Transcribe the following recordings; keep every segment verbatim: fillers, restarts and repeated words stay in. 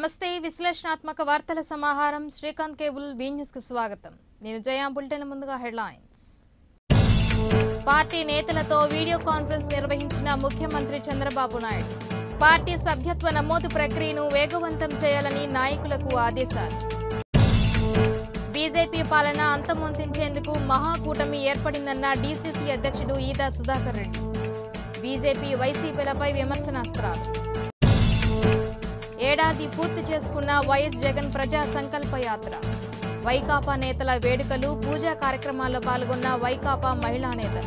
నమస్తే విశ్లేషణాత్మక వార్తల సమాహారం శ్రీకాంత్ కేబుల్ బి న్యూస్ కు స్వాగతం. నేను జయ. బులెటిన్ ముందుగా హెడ్లైన్స్. పార్టీ నేతలతో వీడియో కాన్ఫరెన్స్ నిర్వహించిన ముఖ్యమంత్రి చంద్రబాబు నాయుడు. పార్టీ సభ్యత్వ నమోదు ప్రక్రియను వేగవంతం చేయాలని నాయకులకు ఆదేశాలు. బీజేపీ పాలన అంతమొందించేందుకు మహాకూటమి ఏర్పడిందన్న డీసీసీ అధ్యక్షుడు ఈదా సుధాకర్ రెడ్డి. బీజేపీ వైసీపీలపై విమర్శనాస్త్రాలు. ఏడాది పూర్తి చేసుకున్న వైఎస్ జగన్ ప్రజా సంకల్ప యాత్ర. వైకాపా నేతల వేడుకలు, పూజా కార్యక్రమాల్లో పాల్గొన్న వైకాపా మహిళా నేతలు.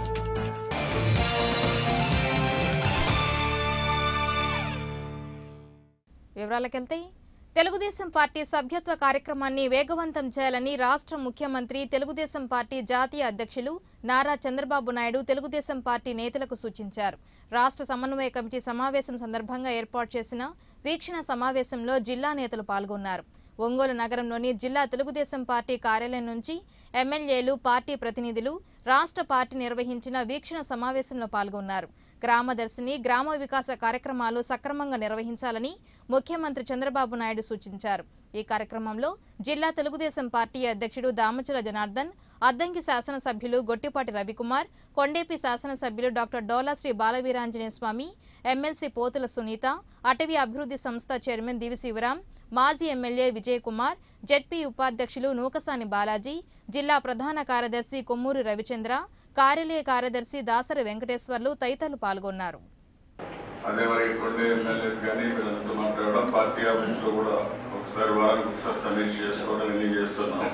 వివరాలకెళ్తే తెలుగుదేశం పార్టీ సభ్యత్వ కార్యక్రమాన్ని వేగవంతం చేయాలని రాష్ట్ర ముఖ్యమంత్రి, తెలుగుదేశం పార్టీ జాతీయ అధ్యక్షులు నారా చంద్రబాబు నాయుడు తెలుగుదేశం పార్టీ నేతలకు సూచించారు. రాష్ట్ర సమన్వయ కమిటీ సమావేశం సందర్భంగా ఏర్పాటు చేసిన వీక్షణ సమావేశంలో జిల్లా నేతలు పాల్గొన్నారు. ఒంగోలు నగరంలోని జిల్లా తెలుగుదేశం పార్టీ కార్యాలయం నుంచి ఎమ్మెల్యేలు, పార్టీ ప్రతినిధులు రాష్ట్ర పార్టీ నిర్వహించిన వీక్షణ సమావేశంలో పాల్గొన్నారు. గ్రామదర్శిని, గ్రామ వికాస కార్యక్రమాలు సక్రమంగా నిర్వహించాలని ముఖ్యమంత్రి చంద్రబాబు నాయుడు సూచించారు. ఈ కార్యక్రమంలో జిల్లా తెలుగుదేశం పార్టీ అధ్యక్షుడు దామచల జనార్దన్, అద్దంకి శాసనసభ్యులు గొట్టిపాటి రవికుమార్, కొండేపి శాసనసభ్యులు డాక్టర్ డోలా శ్రీ బాలవీరాంజనేయ స్వామి, ఎమ్మెల్సీ పోతుల సునీత, అటవీ అభివృద్ధి సంస్థ చైర్మన్ దివి శివరాం, మాజీ ఎమ్మెల్యే విజయ్ కుమార్, జెడ్పీ ఉపాధ్యక్షులు నూకసాని బాలాజీ, జిల్లా ప్రధాన కార్యదర్శి కొమ్మూరి రవిచంద్ర, కార్యాలయ కార్యదర్శి దాసరి వెంకటేశ్వర్లు తదితరులు పాల్గొన్నారు. అదే మరి కొన్ని ఎమ్మెల్యేస్ కానీ వీళ్ళంతా మాట్లాడడం, పార్టీ ఆఫీస్లో కూడా ఒకసారి వారానికి ఒకసారి సమీక్ష చేసుకోవడం ఇన్ని చేస్తున్నాం.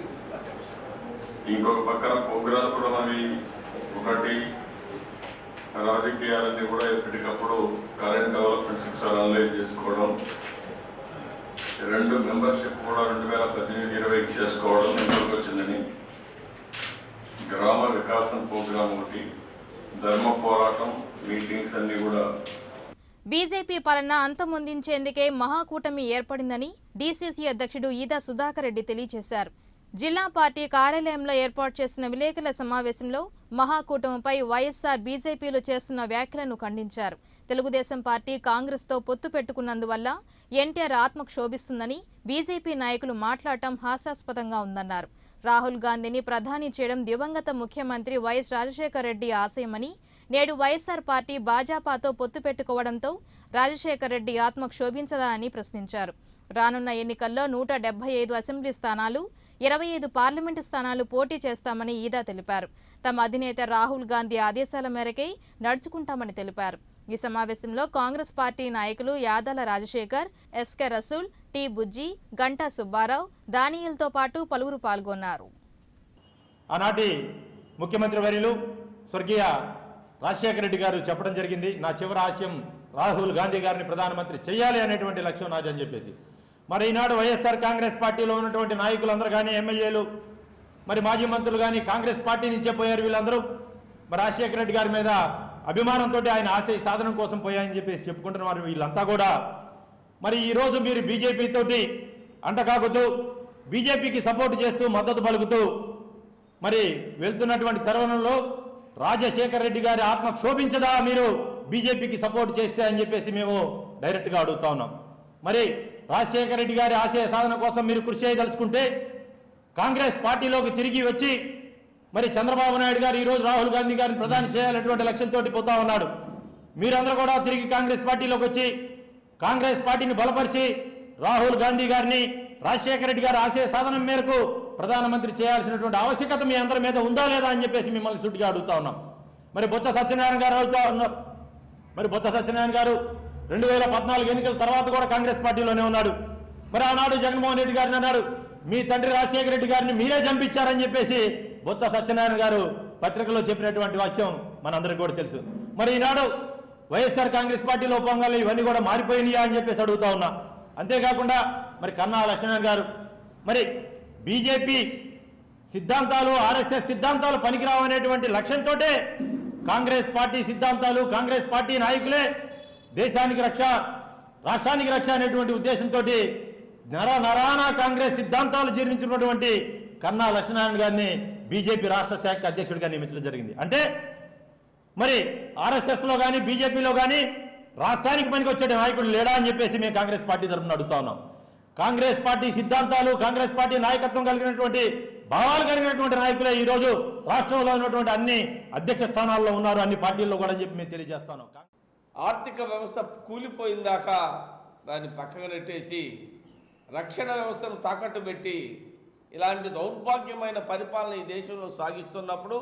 ఇంకొక పక్కన ప్రోగ్రామ్స్ కూడా మరి ఒకటి రాజకీయాలన్నీ కూడా ఎప్పటికప్పుడు కరెంట్ డెవలప్మెంట్స్ ఒకసారి అనలైజ్ చేసుకోవడం, రెండు మెంబర్షిప్ కూడా రెండు వేల పద్దెనిమిది ఇరవై చేసుకోవడం ఇంకొక వచ్చిందని, గ్రామ వికాసం ప్రోగ్రామ్ ఒకటి, ధర్మ పోరాటం మీటింగ్స్ అన్ని కూడా. బీజేపీ పాలన అంతమొందించేందుకే మహాకూటమి ఏర్పడిందని డీసీసీ అధ్యక్షుడు ఈదా సుధాకర్ రెడ్డి తెలియజేశారు. జిల్లా పార్టీ కార్యాలయంలో ఏర్పాటు చేసిన విలేకరుల సమావేశంలో మహాకూటమిపై వైఎస్ఆర్, బీజేపీలు చేస్తున్న వ్యాఖ్యలను ఖండించారు. తెలుగుదేశం పార్టీ కాంగ్రెస్తో పొత్తు పెట్టుకున్నందువల్ల ఎన్టీఆర్ ఆత్మ క్షోభిస్తుందని బీజేపీ నాయకులు మాట్లాడటం హాస్యాస్పదంగా ఉందన్నారు. రాహుల్ గాంధీని ప్రధాని చేయడం దివంగత ముఖ్యమంత్రి వైఎస్ రాజశేఖర రెడ్డి ఆశయమని, నేడు వైఎస్ఆర్ పార్టీ భాజపాతో పొత్తు పెట్టుకోవడంతో రాజశేఖర రెడ్డి ఆత్మ క్షోభించదా అని ప్రశ్నించారు. రానున్న ఎన్నికల్లో నూట డెబ్బై ఐదు అసెంబ్లీ స్థానాలు, ఇరవై ఐదు పార్లమెంటు స్థానాలు పోటీ చేస్తామని ఈదా తెలిపారు. తమ అధినేత రాహుల్ గాంధీ ఆదేశాల మేరకే నడుచుకుంటామని తెలిపారు. ఈ సమావేశంలో కాంగ్రెస్ పార్టీ నాయకులు యాదాల రాజశేఖర్, ఎస్కే రసూల్, టి బుజ్జి, గంటా సుబ్బారావు, దానియల్తో పాటు పలువురు పాల్గొన్నారు. ఆనాటి ముఖ్యమంత్రి వర్యులు స్వర్గీయ రాజశేఖర రెడ్డి గారు చెప్పడం జరిగింది, నా చివరి ఆశయం రాహుల్ గాంధీ గారిని ప్రధానమంత్రి చేయాలి అనేటువంటి లక్ష్యం నాది అని చెప్పేసి. మరి ఈనాడు వైఎస్ఆర్ కాంగ్రెస్ పార్టీలో ఉన్నటువంటి నాయకులందరూ కానీ, ఎమ్మెల్యేలు, మరి మాజీ మంత్రులు కానీ కాంగ్రెస్ పార్టీ నుంచే పోయారు. వీళ్ళందరూ మరి రాజశేఖర రెడ్డి గారి మీద అభిమానంతో ఆయన ఆశయ సాధనం కోసం పోయాయని చెప్పేసి చెప్పుకుంటున్నారు. వీళ్ళంతా కూడా మరి ఈరోజు మీరు బీజేపీ తోటి అంటకాగుతూ, బీజేపీకి సపోర్ట్ చేస్తూ, మద్దతు పలుకుతూ మరి వెళ్తున్నటువంటి తరుణంలో రాజశేఖర రెడ్డి గారి ఆత్మ క్షోభించదా మీరు బీజేపీకి సపోర్ట్ చేస్తే అని చెప్పేసి మేము డైరెక్ట్గా అడుగుతా ఉన్నాం. మరి రాజశేఖర రెడ్డి గారి ఆశయ సాధన కోసం మీరు కృషి చేయదలుచుకుంటే కాంగ్రెస్ పార్టీలోకి తిరిగి వచ్చి మరి చంద్రబాబు నాయుడు గారు ఈరోజు రాహుల్ గాంధీ గారిని ప్రధాని చేయాలనేటువంటి లక్ష్యంతో పోతా ఉన్నాడు. మీరందరూ కూడా తిరిగి కాంగ్రెస్ పార్టీలోకి వచ్చి కాంగ్రెస్ పార్టీని బలపరిచి రాహుల్ గాంధీ గారిని రాజశేఖర రెడ్డి గారి ఆశయ సాధనం మేరకు ప్రధానమంత్రి చేయాల్సినటువంటి ఆవశ్యకత మీ అందరి మీద ఉందా లేదా అని చెప్పేసి మిమ్మల్ని సూటిగా అడుగుతా ఉన్నాం. మరి బొత్స సత్యనారాయణ గారు అడుగుతా ఉన్నారు. మరి బొత్స సత్యనారాయణ గారు రెండు వేల పద్నాలుగు ఎన్నికల తర్వాత కూడా కాంగ్రెస్ పార్టీలోనే ఉన్నాడు. మరి ఆనాడు జగన్మోహన్ రెడ్డి గారిని అన్నాడు, మీ తండ్రి రాజశేఖర రెడ్డి గారిని మీరే చంపించారని చెప్పేసి బొత్స సత్యనారాయణ గారు పత్రికలో చెప్పినటువంటి విషయం మనందరికీ కూడా తెలుసు. మరి ఈనాడు వైఎస్ఆర్ కాంగ్రెస్ పార్టీలో పొంగాలి ఇవన్నీ కూడా మారిపోయినాయా అని చెప్పేసి అడుగుతా ఉన్నా. అంతేకాకుండా మరి కన్నా లక్ష్మణ్ గారు మరి బీజేపీ సిద్ధాంతాలు, ఆర్ఎస్ఎస్ సిద్ధాంతాలు పనికిరావనేటువంటి లక్ష్యంతో కాంగ్రెస్ పార్టీ సిద్ధాంతాలు, కాంగ్రెస్ పార్టీ నాయకులే దేశానికి రక్ష, రాష్ట్రానికి రక్ష అనేటువంటి ఉద్దేశంతో నర నరాన కాంగ్రెస్ సిద్ధాంతాలు జీర్ణించినటువంటి కన్నా లక్ష్మణ్ గారిని బీజేపీ రాష్ట్ర శాఖ అధ్యక్షుడిగా నియమించడం జరిగింది. అంటే మరి ఆర్ఎస్ఎస్లో కానీ బీజేపీలో కానీ రాష్ట్రానికి పనికి వచ్చే నాయకుడు లేడా అని చెప్పేసి మేము కాంగ్రెస్ పార్టీ తరఫున అడుగుతా ఉన్నాం. కాంగ్రెస్ పార్టీ సిద్ధాంతాలు, కాంగ్రెస్ పార్టీ నాయకత్వం కలిగినటువంటి భావాలు కలిగినటువంటి నాయకులే ఈరోజు రాష్ట్రంలో ఉన్నటువంటి అన్ని అధ్యక్ష స్థానాల్లో ఉన్నారు, అన్ని పార్టీల్లో కూడా అని చెప్పి మేము తెలియజేస్తాను. ఆర్థిక వ్యవస్థ కూలిపోయిందాక దాన్ని పక్కన నెట్టేసి రక్షణ వ్యవస్థను తాకట్టు పెట్టి ఇలాంటి దౌర్భాగ్యమైన పరిపాలన ఈ దేశంలో సాగిస్తున్నప్పుడు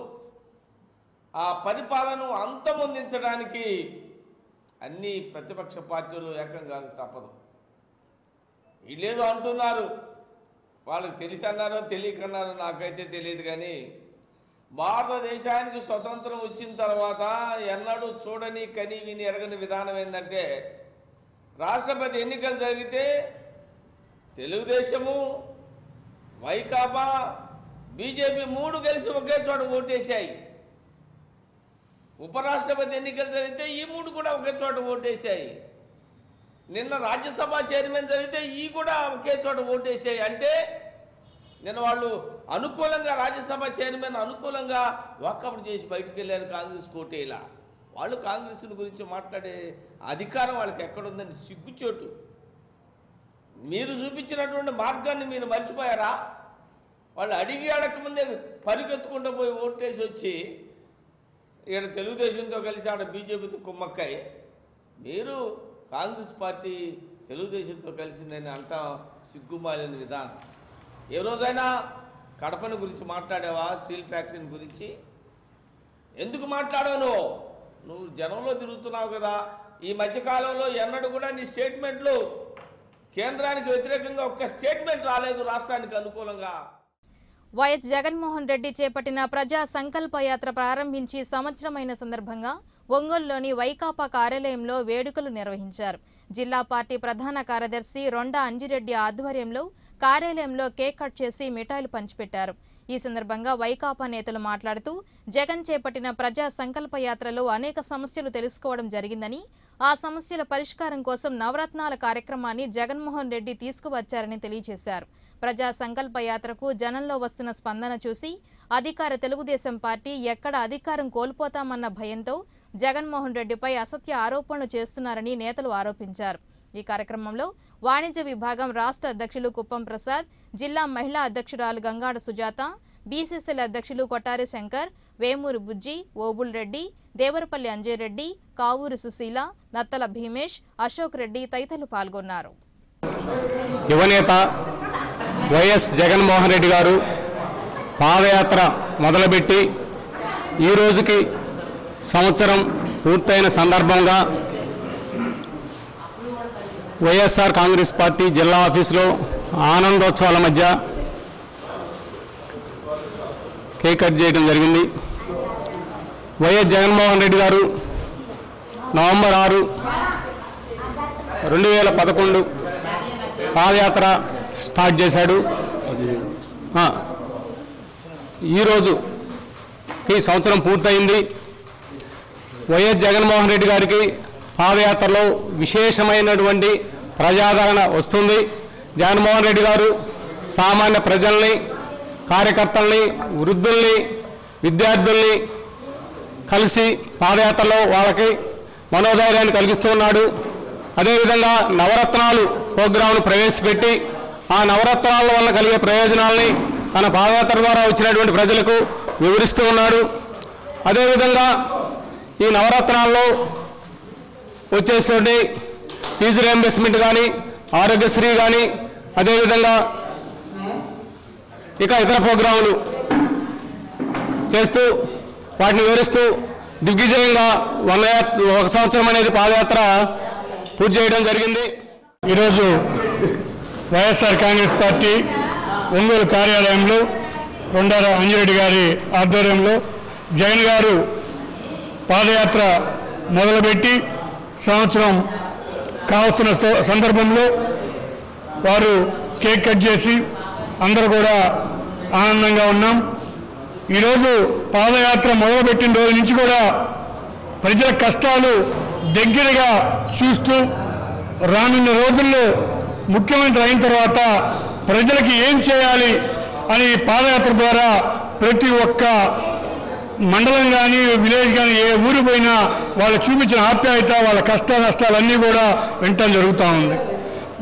ఆ పరిపాలనను అంతమొందించడానికి అన్ని ప్రతిపక్ష పార్టీలు ఏకంగా తప్పదు. వీళ్ళేదో అంటున్నారు, వాళ్ళకి తెలిసి అన్నారో తెలియకన్నారో నాకైతే తెలియదు. కానీ భారతదేశానికి స్వతంత్రం వచ్చిన తర్వాత ఎన్నడూ చూడని కని విని ఎరగని విధానం ఏంటంటే, రాష్ట్రపతి ఎన్నికలు జరిగితే తెలుగుదేశము, వైకాపా, బీజేపీ మూడు కలిసి ఒకే చోట ఓటేశాయి. ఉపరాష్ట్రపతి ఎన్నికలు జరిగితే ఈ మూడు కూడా ఒకే చోట ఓటేశాయి. నిన్న రాజ్యసభ చైర్మన్ జరిగితే ఈ కూడా ఒకే చోట ఓటేసాయి. అంటే నిన్న వాళ్ళు అనుకూలంగా రాజ్యసభ చైర్మన్ అనుకూలంగా వాకౌట్ చేసి బయటకు వెళ్ళారు కాంగ్రెస్ కోటేలా. వాళ్ళు కాంగ్రెస్ గురించి మాట్లాడే అధికారం వాళ్ళకి ఎక్కడుందని సిగ్గుచోటు. మీరు చూపించినటువంటి మార్గాన్ని మీరు మర్చిపోయారా? వాళ్ళు అడిగి అడగకముందే పరిగెత్తుకుంటూ పోయి ఓటేసి వచ్చి ఇక్కడ తెలుగుదేశంతో కలిసి ఆడ బీజేపీతో కుమ్మక్కాయి. మీరు కాంగ్రెస్ పార్టీ తెలుగుదేశంతో కలిసిందని అంటాం సిగ్గుమాలిన విధానం. ఏ రోజైనా కడపని గురించి మాట్లాడావా? స్టీల్ ఫ్యాక్టరీని గురించి ఎందుకు మాట్లాడావు? నువ్వు నువ్వు జనంలో తిరుగుతున్నావు కదా. ఈ మధ్యకాలంలో ఎన్నడూ కూడా నీ స్టేట్మెంట్లు కేంద్రానికి వ్యతిరేకంగా ఒక్క స్టేట్మెంట్ రాలేదు రాష్ట్రానికి అనుకూలంగా. వైఎస్ జగన్మోహన్ రెడ్డి చేపట్టిన ప్రజా సంకల్ప యాత్ర ప్రారంభించి సంవత్సరమైన సందర్భంగా ఒంగోలులోని వైకాపా కార్యాలయంలో వేడుకలు నిర్వహించారు. జిల్లా పార్టీ ప్రధాన కార్యదర్శి రొండా అంజిరెడ్డి ఆధ్వర్యంలో కార్యాలయంలో కేక్ కట్ చేసి మిఠాయిలు పంచిపెట్టారు. ఈ సందర్భంగా వైకాపా నేతలు మాట్లాడుతూ జగన్ చేపట్టిన ప్రజా సంకల్ప యాత్రలో అనేక సమస్యలు తెలుసుకోవడం జరిగిందని, ఆ సమస్యల పరిష్కారం కోసం నవరత్నాల కార్యక్రమాన్ని జగన్మోహన్ రెడ్డి తీసుకువచ్చారని తెలియజేశారు. ప్రజా సంకల్ప యాత్రకు జనంలో వస్తున్న స్పందన చూసి అధికార తెలుగుదేశం పార్టీ ఎక్కడ అధికారం కోల్పోతామన్న భయంతో జగన్మోహన్ రెడ్డిపై అసత్య ఆరోపణలు చేస్తున్నారని నేతలు ఆరోపించారు. ఈ కార్యక్రమంలో వాణిజ్య విభాగం రాష్ట్ర అధ్యక్షులు కుప్పం ప్రసాద్, జిల్లా మహిళా అధ్యక్షురాలు గంగాడ సుజాత, బీసీసీఎల్ అధ్యక్షులు కొట్టారి శంకర్, వేమూరి బుజ్జి, ఓబుల్ రెడ్డి, దేవరపల్లి అంజయ్రెడ్డి, కావూరి సుశీల, నత్తల భీమేష్, అశోక్ రెడ్డి తదితరులు పాల్గొన్నారు. యువనేత వైఎస్ జగన్మోహన్ రెడ్డి గారు పాదయాత్ర మొదలుపెట్టి ఈ రోజుకి సంవత్సరం పూర్తయిన సందర్భంగా వైఎస్ఆర్ కాంగ్రెస్ పార్టీ జిల్లా ఆఫీసులో ఆనందోత్సవాల మధ్య కేక్ కట్ చేయడం జరిగింది. వైఎస్ జగన్మోహన్ రెడ్డి గారు నవంబర్ ఆరు రెండు వేల పదకొండు పాదయాత్ర స్టార్ట్ చేశాడు. ఈరోజు ఈ సంవత్సరం పూర్తయింది. వైఎస్ జగన్మోహన్ రెడ్డి గారికి పాదయాత్రలో విశేషమైనటువంటి ప్రజాదరణ వస్తుంది. జగన్మోహన్ రెడ్డి గారు సామాన్య ప్రజల్ని, కార్యకర్తల్ని, వృద్ధుల్ని, విద్యార్థుల్ని కలిసి పాదయాత్రలో వాళ్ళకి మనోధైర్యాన్ని కలిగిస్తూ ఉన్నాడు. అదేవిధంగా నవరత్నాలు ప్రోగ్రాంను ప్రవేశపెట్టి ఆ నవరత్నాల వల్ల కలిగే ప్రయోజనాల్ని తన పాదయాత్ర ద్వారా వచ్చినటువంటి ప్రజలకు వివరిస్తూ ఉన్నాడు. అదేవిధంగా ఈ నవరత్నాల్లో వచ్చేటువంటి ఫీజు రియంబర్స్మెంట్ కానీ, ఆరోగ్యశ్రీ కానీ, అదేవిధంగా ఇక ఇతర ప్రోగ్రాములు చేస్తూ వాటిని వివరిస్తూ దిగ్విజయంగా వన్ ఒక సంవత్సరం అనేది పాదయాత్ర పూర్తి చేయడం జరిగింది. ఈరోజు వైఎస్ఆర్ కాంగ్రెస్ పార్టీ ఒంగోలు కార్యాలయంలో రొండా అంజిరెడ్డి గారి ఆధ్వర్యంలో జగన్ గారు పాదయాత్ర మొదలుపెట్టి సంవత్సరం కావస్తున్న సందర్భంలో వారు కేక్ కట్ చేసి అందరూ కూడా ఆనందంగా ఉన్నాం. ఈరోజు పాదయాత్ర మొదలుపెట్టిన రోజు నుంచి కూడా ప్రజల కష్టాలు దగ్గరగా చూస్తూ రానున్న రోజుల్లో ముఖ్యమంత్రి అయిన తర్వాత ప్రజలకి ఏం చేయాలి అని పాదయాత్ర ద్వారా ప్రతి ఒక్క మండలం కానీ విలేజ్ కానీ ఏ ఊరు పోయినా వాళ్ళు చూపించిన ఆప్యాయత, వాళ్ళ కష్ట నష్టాలన్నీ కూడా వినటం జరుగుతూ ఉంది.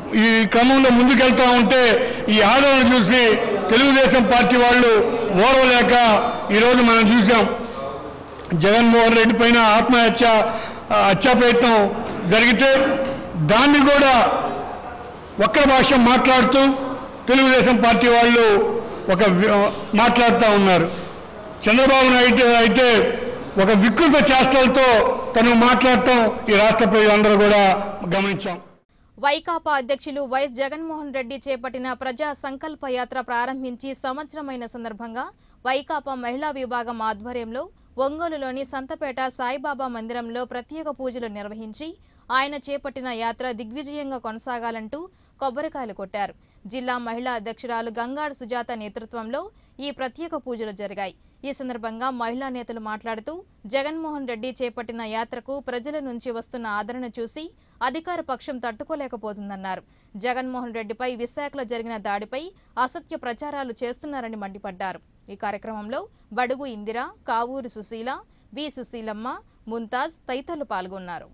ఈ క్రమంలో ముందుకెళ్తా ఉంటే ఈ ఆదరణ చూసి తెలుగుదేశం పార్టీ వాళ్ళు ఓర్వలేక ఈరోజు మనం చూసాం జగన్మోహన్ రెడ్డి పైన ఆత్మహత్య హత్యా ప్రయత్నం జరిగితే దాన్ని కూడా వక్ర భాష మాట్లాడుతూ తెలుగుదేశం పార్టీ వాళ్ళు ఒక మాట్లాడుతూ ఉన్నారు. చంద్రబాబు నాయుడు అయితే ఒక వికృత చేష్టలతో తను మాట్లాడటం ఈ రాష్ట్ర ప్రజలందరూ కూడా గమనించాం. వైకాపా అధ్యక్షులు వైఎస్ జగన్మోహన్ రెడ్డి చేపట్టిన ప్రజా సంకల్ప యాత్ర ప్రారంభించి సంవత్సరమైన సందర్భంగా వైకాపా మహిళా విభాగం ఆధ్వర్యంలో ఒంగోలులోని సంతపేట సాయిబాబా మందిరంలో ప్రత్యేక పూజలు నిర్వహించి ఆయన చేపట్టిన యాత్ర దిగ్విజయంగా కొనసాగాలంటూ కొబ్బరికాయలు కొట్టారు. జిల్లా మహిళా అధ్యక్షురాలు గంగాడు సుజాత నేతృత్వంలో ఈ ప్రత్యేక పూజలు జరిగాయి. ఈ సందర్భంగా మహిళా నేతలు మాట్లాడుతూ జగన్మోహన్ రెడ్డి చేపట్టిన యాత్రకు ప్రజల నుంచి వస్తున్న ఆదరణ చూసి అధికార పక్షం తట్టుకోలేకపోతుందన్నారు. జగన్మోహన్ రెడ్డిపై విశాఖలో జరిగిన దాడిపై అసత్య ప్రచారాలు చేస్తున్నారని మండిపడ్డారు. ఈ కార్యక్రమంలో బడుగు ఇందిర, కావూరు సుశీల, బి సుశీలమ్మ, ముంతాజ్ తదితరులు పాల్గొన్నారు.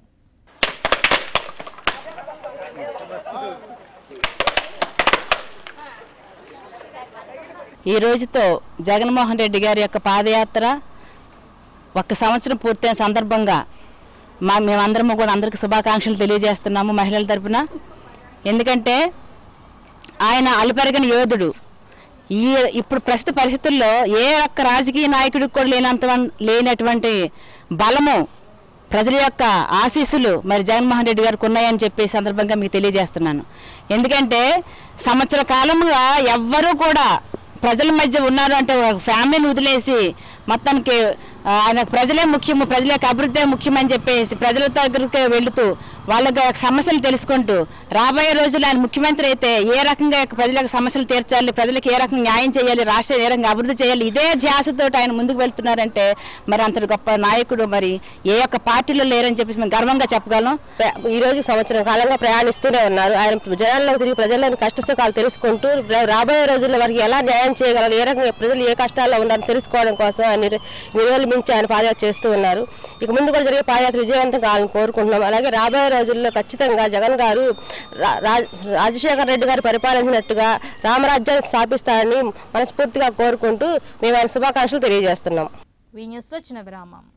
ఈ రోజుతో జగన్మోహన్ రెడ్డి గారి యొక్క పాదయాత్ర ఒక సంవత్సరం పూర్తయిన సందర్భంగా మా మేమందరము కూడా అందరికీ శుభాకాంక్షలు తెలియజేస్తున్నాము మహిళల తరపున. ఎందుకంటే ఆయన అలుపెరగని యోధుడు. ఈ ఇప్పుడు ప్రస్తుత పరిస్థితుల్లో ఏ ఒక్క రాజకీయ నాయకుడికి కూడా లేనంత లేనటువంటి బలము ప్రజల యొక్క ఆశీస్సులు మరి జగన్మోహన్ రెడ్డి గారికి ఉన్నాయని చెప్పే సందర్భంగా మీకు తెలియజేస్తున్నాను. ఎందుకంటే సంవత్సర కాలంగా ఎవ్వరూ కూడా ప్రజల మధ్య ఉన్నారు అంటే ఫ్యామిలీని వదిలేసి మొత్తానికి ఆయన ప్రజలే ముఖ్యము, ప్రజలకు అభివృద్ధి ముఖ్యమని చెప్పేసి ప్రజల దగ్గరికి వెళుతూ వాళ్ళ సమస్యలు తెలుసుకుంటూ రాబోయే రోజుల్లో ఆయన ముఖ్యమంత్రి అయితే ఏ రకంగా ప్రజలకు సమస్యలు తీర్చాలి, ప్రజలకు ఏ రకంగా న్యాయం చేయాలి, రాష్ట్రం ఏ రకంగా అభివృద్ధి చేయాలి, ఇదే ధ్యాసతో ఆయన ముందుకు వెళ్తున్నారంటే మరి అంత గొప్ప నాయకుడు మరి ఏ ఒక్క పార్టీలో లేరని చెప్పేసి మేము గర్వంగా చెప్పగలం. ఈరోజు సంవత్సరం కాలంగా ప్రయాణిస్తూనే ఉన్నారు. ఆయన జనాల్లో తిరిగి ప్రజల్లోని కష్టసుఖాలు తెలుసుకుంటూ రాబోయే రోజుల్లో వారికి ఎలా న్యాయం చేయగలరు, ఏ రకంగా ప్రజలు ఏ కష్టాల్లో ఉన్నారని తెలుసుకోవడం కోసం ఆయన నివేదన మించి ఆయన పాదయాత్ర చేస్తూ ఉన్నారు. ఇక ముందు కూడా జరిగే పాదయాత్ర విజయవంతం కావాలని కోరుకుంటున్నాం. అలాగే రాబోయే రోజుల్లో ఖచ్చితంగా జగన్ గారు రాజశేఖర రెడ్డి గారు పరిపాలించినట్టుగా రామరాజ్యాన్ని స్థాపిస్తారని మనస్ఫూర్తిగా కోరుకుంటూ మేము ఆయన శుభాకాంక్షలు తెలియజేస్తున్నాం. వి న్యూస్ లో చిన్న విరామం.